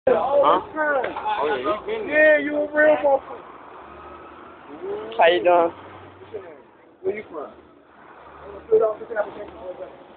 Huh? Oh, yeah, Yeah, you a real motherfucker. How you doing? Where you from? I'm gonna fill out this application.